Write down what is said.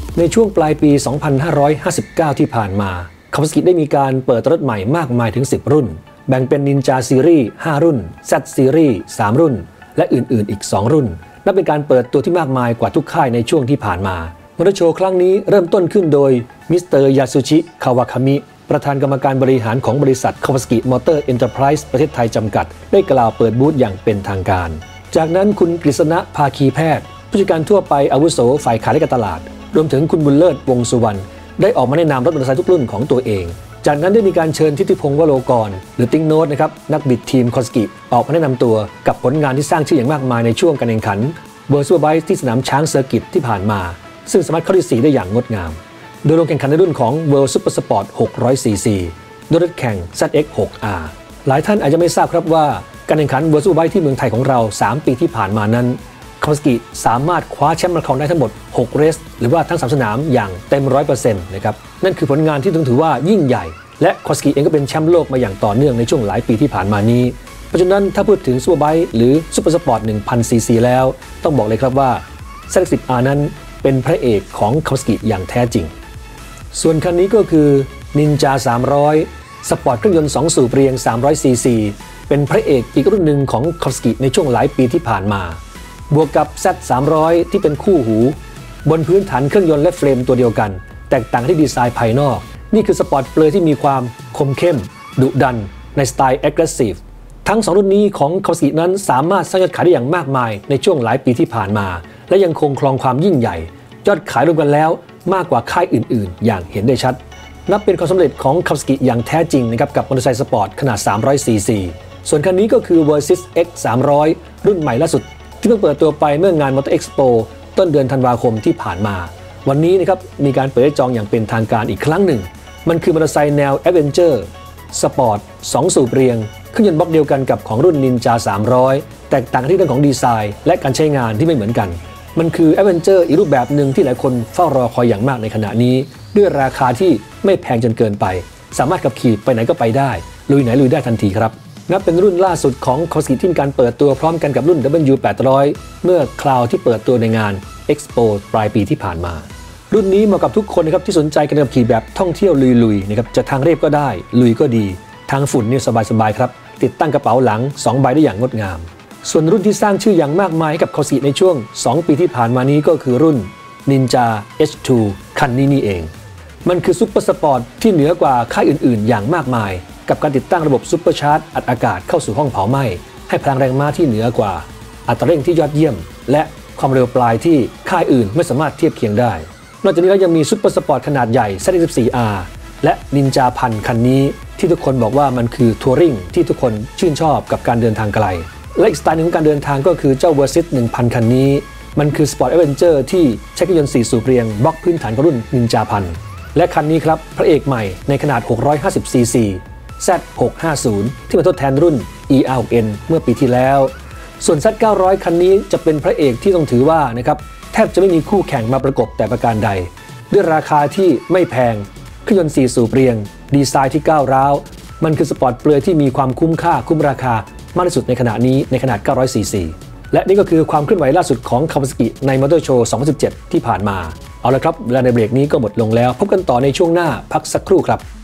ในช่วงปลายปี 2559 ที่ผ่านมาคาวาซากิได้มีการเปิดรถใหม่มากมายถึง 10 รุ่นแบ่งเป็นนินจาซีรีส์ 5 รุ่น Z ซีรีส์ 3 รุ่นและอื่นๆอีก 2 รุ่นนับเป็นการเปิดตัวที่มากมายกว่าทุกค่ายในช่วงที่ผ่านมามอเตอร์โชว์ครั้งนี้เริ่มต้นขึ้นโดยมิสเตอร์ยาสุชิคาวาคามิประธานกรรมการบริหารของบริษัท Kawasaki Motor Enterprise ประเทศไทยจำกัดได้กล่าวเปิดบูธอย่างเป็นทางการจากนั้นคุณกฤษณะภาคีแพทย์ผู้จัดการทั่วไปอาวุโสฝ่ายขายและการตลาดรวมถึงคุณบุญเลิศวงสุวรรณได้ออกมาแนะนำรถมอเตอร์ไซค์ทุกรุ่นของตัวเองจากนั้นได้มีการเชิญทิติพงษ์วโรกรหรือติ๊งโน้ตนะครับนักบิดทีมคาวาซากิออกมาแนะนำตัวกับผลงานที่สร้างชื่ออย่างมากมายในช่วงการแข่งขันWorld Superbike ที่สนามช้างเซอร์กิตที่ผ่านมาซึ่งสามารถเข้าที่ 4 ได้อย่างงดงามโดยลงแข่งขันในรุ่นของ World Super Sport 600cc โดยรถแข่ง ZX6R หลายท่านอาจจะไม่ทราบครับว่าการแข่งขัน World Superbike ที่เมืองไทยของเรา 3 ปีที่ผ่านมานั้นคาวาซากิสามารถคว้าแชมป์มาครองได้ทั้งหมด6เรสหรือว่าทั้ง3สนามอย่างเต็ม 100% นะครับนั่นคือผลงานที่ต้องถือว่ายิ่งใหญ่และคาวาซากิเองก็เป็นแชมป์โลกมาอย่างต่อเนื่องในช่วงหลายปีที่ผ่านมานี้เพราะฉะนั้นถ้าพูดถึงซูเปอร์ไบค์หรือซูเปอร์สปอร์ต 1000cc แล้วต้องบอกเลยครับว่า ZX10R นั้นเป็นพระเอกของคาวาซากิอย่างแท้จริงส่วนคันนี้ก็คือ Ninja 300 สปอร์ตเครื่องยนต์2สูบเรียง 300cc เป็นพระเอกอีกรุ่นหนึ่งของคาวาซากิในช่วงหลายปีที่ผ่านมาบวกกับ Z300 ที่เป็นคู่หูบนพื้นฐานเครื่องยนต์และเฟรมตัวเดียวกันแตกต่างที่ดีไซน์ภายนอกนี่คือสปอร์ตเปลือยที่มีความคมเข้มดุดันในสไตล์ aggressive ทั้ง2รุ่นนี้ของคาวาซากินั้นสามารถสร้างยอดขายได้อย่างมากมายในช่วงหลายปีที่ผ่านมาและยังคงครองความยิ่งใหญ่ยอดขายรวมกันแล้วมากกว่าค่ายอื่นๆอย่างเห็นได้ชัดนับเป็นความสำเร็จของคาวาซากิอย่างแท้จริงนะครับกับมอเตอร์ไซค์สปอร์ตขนาด 300cc ส่วนคันนี้ก็คือ Versys X 300 รุ่นใหม่ล่าสุดที่เพิ่งเปิดตัวไปเมื่องาน Motor Expo ต้นเดือนธันวาคมที่ผ่านมาวันนี้นะครับมีการเปิดให้จองอย่างเป็นทางการอีกครั้งหนึ่งมันคือมอเตอร์ไซค์แนว Adventure สปอร์ต2สูบเรียงเครื่องยนต์บล็อกเดียวกันกับของรุ่น Ninja 300 แตกต่างที่เรื่องของดีไซน์และการใช้งานที่ไม่เหมือนกันมันคือ Adventure อีกรูปแบบหนึ่งที่หลายคนเฝ้ารอคอยอย่างมากในขณะนี้ด้วยราคาที่ไม่แพงจนเกินไปสามารถขับขี่ไปไหนก็ไปได้ลุยไหนลุยได้ทันทีครับนับเป็นรุ่นล่าสุดของคาวาซากิที่มีการเปิดตัวพร้อมกันกับรุ่น W800 เมื่อคราวที่เปิดตัวในงาน Expo ปลายปีที่ผ่านมารุ่นนี้เหมาะกับทุกคนนะครับที่สนใจการขับขี่แบบท่องเที่ยวลุยๆนะครับจะทางเรียบก็ได้ลุยก็ดีทางฝุ่นเนี่ยสบายๆครับติดตั้งกระเป๋าหลัง2ใบได้อย่างงดงามส่วนรุ่นที่สร้างชื่ออย่างมากมายกับคาวาซากิในช่วง2ปีที่ผ่านมานี้ก็คือรุ่น Ninja H2 คันนี้นี่เองมันคือซุปเปอร์สปอร์ตที่เหนือกว่าค่ายอื่นๆอย่างมากมายกับการติดตั้งระบบซุปเปอร์ชาร์จอัดอากาศเข้าสู่ห้องเผาไหม้ให้พลังแรงม้าที่เหนือกว่าอัตราเร่งที่ยอดเยี่ยมและความเร็วปลายที่ค่ายอื่นไม่สามารถเทียบเคียงได้นอกจากนี้แล้วยังมีซุปเปอร์สปอร์ตขนาดใหญ่ Z14R และ Ninja 1000 คันนี้ที่ทุกคนบอกว่ามันคือทัวริงที่ทุกคนชื่นชอบกับการเดินทางไกลและอีกสไตล์หนึ่งของการเดินทางก็คือเจ้า Versys 1000 คันนี้มันคือสปอร์ตแอดเวนเจอร์ที่ใช้เครื่องยนต์4สูบเรียงบล็อกพื้นฐานของรุ่น Ninja 1000 และคันนี้ครับพระเอกใหม่ในขนาด 650cc Z650 ที่มาทดแทนรุ่น ER6N เมื่อปีที่แล้วส่วน Z900 คันนี้จะเป็นพระเอกที่ต้องถือว่านะครับแทบจะไม่มีคู่แข่งมาประกบแต่ประการใดด้วยราคาที่ไม่แพงเครื่องยนต์4สูบเรียงดีไซน์ที่ก้าวร้าวมันคือสปอร์ตเปลือยที่มีความคุ้มค่าคุ้มราคามากที่สุดในขณะนี้ในขนาด 900cc และนี่ก็คือความเคลื่อนไหวล่าสุดของคาวาซากิในมอเตอร์โชว์ 2017 ที่ผ่านมาเอาละครับเวลาในเบรกนี้ก็หมดลงแล้วพบกันต่อในช่วงหน้าพักสักครู่ครับ